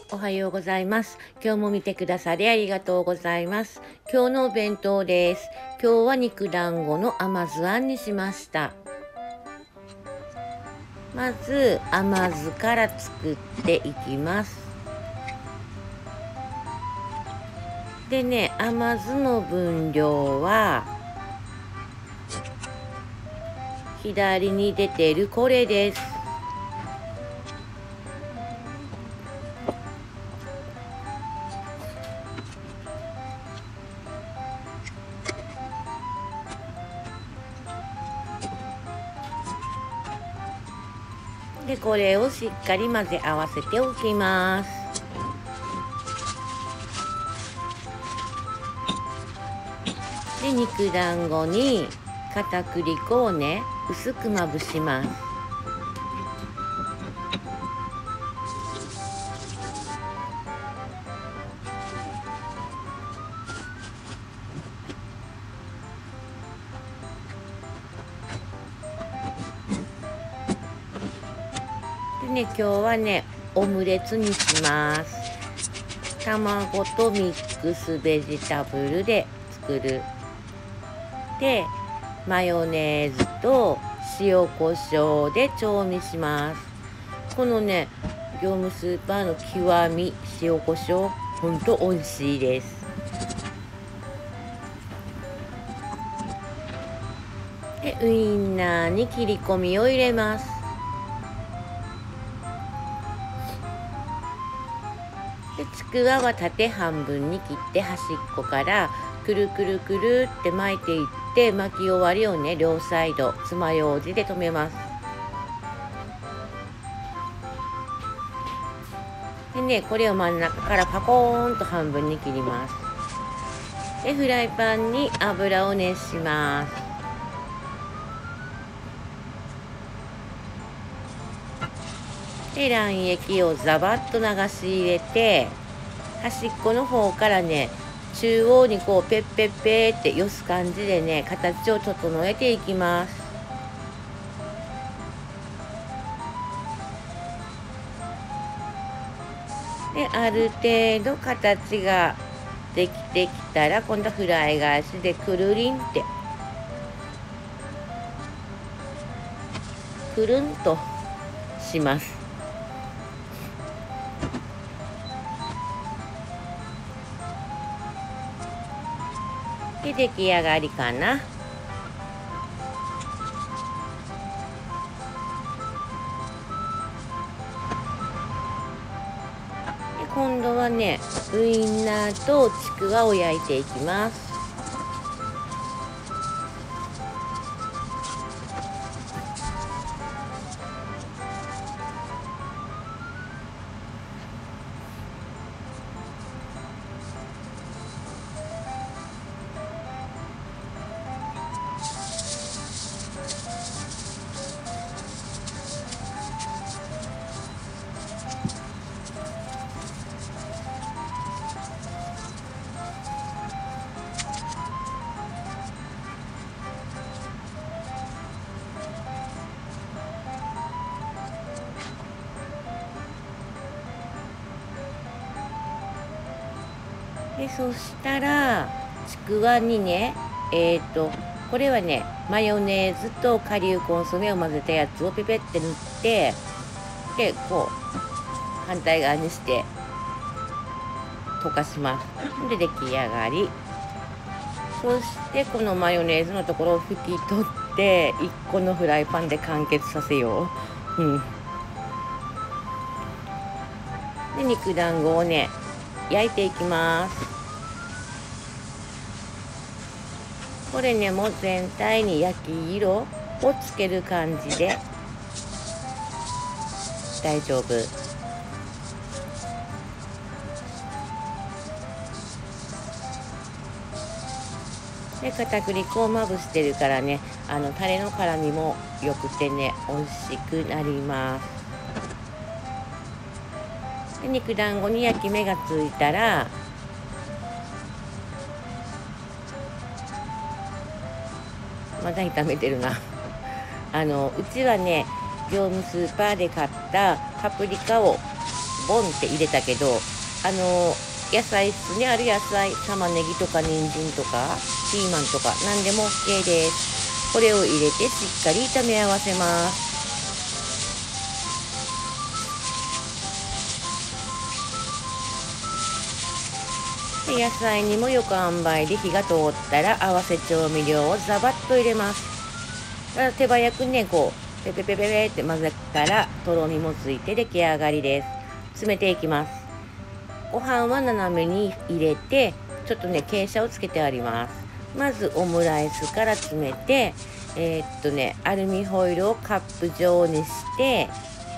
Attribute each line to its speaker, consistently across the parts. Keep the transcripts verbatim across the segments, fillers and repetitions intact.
Speaker 1: おはようございます。今日も見てくださりありがとうございます。今日のお弁当です。今日は肉団子の甘酢あんにしました。まず甘酢から作っていきます。でね、甘酢の分量は左に出てるこれです。で、これをしっかり混ぜ合わせておきます。で、肉団子に片栗粉をね、薄くまぶします。でね、今日はね、オムレツにします。卵とミックスベジタブルで作る。で、マヨネーズと塩コショウで調味します。このね、業務スーパーの極み塩コショウ、ほんと美味しいです。で、ウインナーに切り込みを入れます。で、ちくわは縦半分に切って端っこからくるくるくるって巻いていって、巻き終わりをね、両サイド爪楊枝で留めます。でね、これを真ん中からパコーンと半分に切ります。で、フライパンに油を熱します。で、卵液をザバッと流し入れて、端っこの方からね、中央にこうペッペッペーってよす感じでね、形を整えていきます。で、ある程度形ができてきたら、今度はフライ返しでくるりんってくるんとします。で、出来上がりかな。で、今度はね、ウインナーとちくわを焼いていきます。で、そしたらちくわにね、えっとこれはね、マヨネーズと顆粒コンソメを混ぜたやつをペペって塗って、でこう反対側にして溶かします。で、出来上がり。そしてこのマヨネーズのところを拭き取っていっこのフライパンで完結させよう。うん。で、肉団子をね、焼いていきます。これね、もう全体に焼き色をつける感じで大丈夫。で、片栗粉をまぶしてるからね、あのタレの絡みもよくてね、美味しくなります。で、肉団子に焼き目がついたら、まだ炒めてるな。あのうちはね、業務スーパーで買ったパプリカをボンって入れたけど、あの野菜室にある野菜、玉ねぎとか人参とかピーマンとか何でも OK です。これを入れてしっかり炒め合わせます。で野菜にもよく塩梅で火が通ったら合わせ調味料をザバッと入れます。だから手早くねこうペペペペペって混ぜたらとろみもついて出来上がりです。詰めていきます。ご飯は斜めに入れてちょっとね傾斜をつけてあります。まずオムライスから詰めてえー、っとねアルミホイルをカップ状にして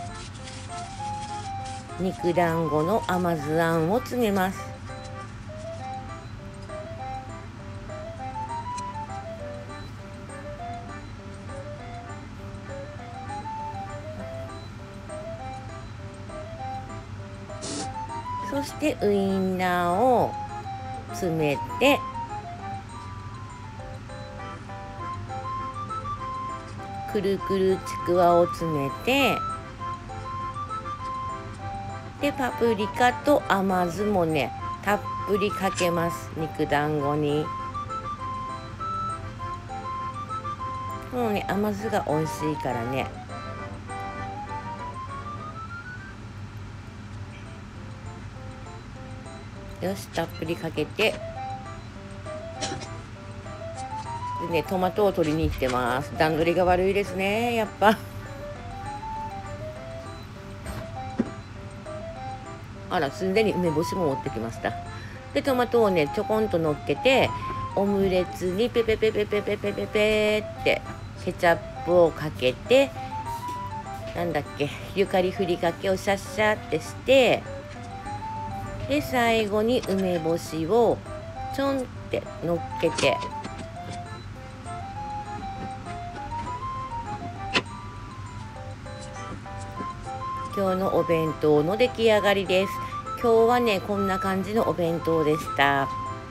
Speaker 1: 肉団子の甘酢あんを詰めます。そしてウインナーを詰めてくるくるちくわを詰めてでパプリカと甘酢もねたっぷりかけます。肉団子にもうね甘酢が美味しいからね。よしたっぷりかけてでねトマトを取りに行ってます。段取りが悪いですねやっぱ。あらすでに梅干しも持ってきました。でトマトをねちょこんと乗っけてオムレツにペペペペペペペペペってケチャップをかけてなんだっけゆかりふりかけをシャッシャってしてで最後に梅干しをちょんって乗っけて今日のお弁当の出来上がりです。今日はねこんな感じのお弁当でした。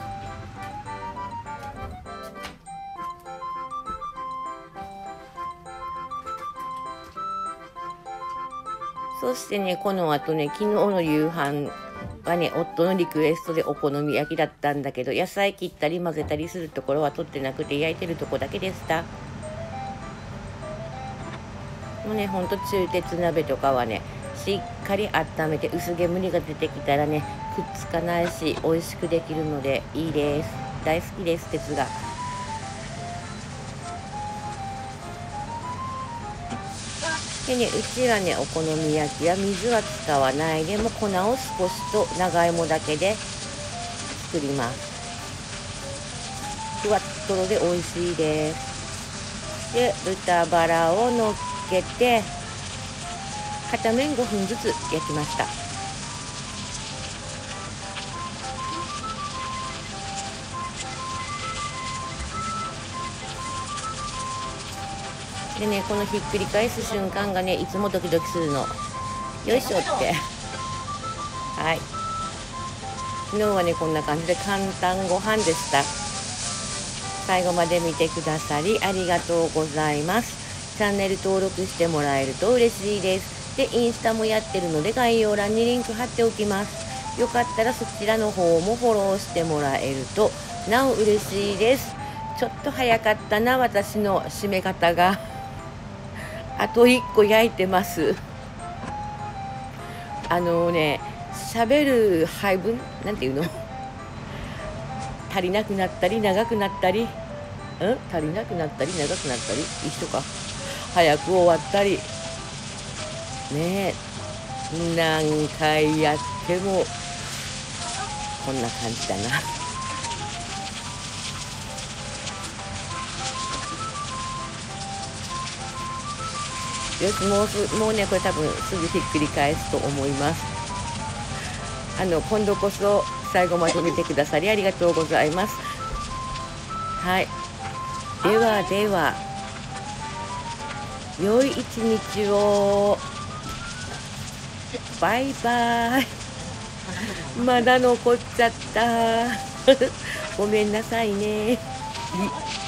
Speaker 1: そしてねこの後ね昨日の夕飯はね夫のリクエストでお好み焼きだったんだけど野菜切ったり混ぜたりするところは取ってなくて焼いてるとこだけでした。もうねほんと中鉄鍋とかはねしっかり温めて薄煙が出てきたらねくっつかないし美味しくできるのでいいです。大好きです鉄が。でねうちはねお好み焼きは水は使わないでも粉を少しと長芋だけで作ります。ふわっとろで美味しいです。で豚バラをのっけて片面ごふんずつ焼きました。でねこのひっくり返す瞬間がねいつもドキドキするの。よいしょってはい昨日はねこんな感じで簡単ご飯でした。最後まで見てくださりありがとうございます。チャンネル登録してもらえると嬉しいです。でインスタもやってるので概要欄にリンク貼っておきます。よかったらそちらの方もフォローしてもらえるとなお嬉しいです。ちょっと早かったな私の締め方が。あといっこ焼いてます。あのね喋る配分なんていうの足りなくなったり長くなったりん足りなくなったり長くなったり一緒か早く終わったりねえ何回やってもこんな感じだな。よしもうすもうねこれ多分すぐひっくり返すと思います。あの今度こそ最後まで見てくださりありがとうございます。はいではでは良い一日を。バイバイ。まだ残っちゃったごめんなさいね。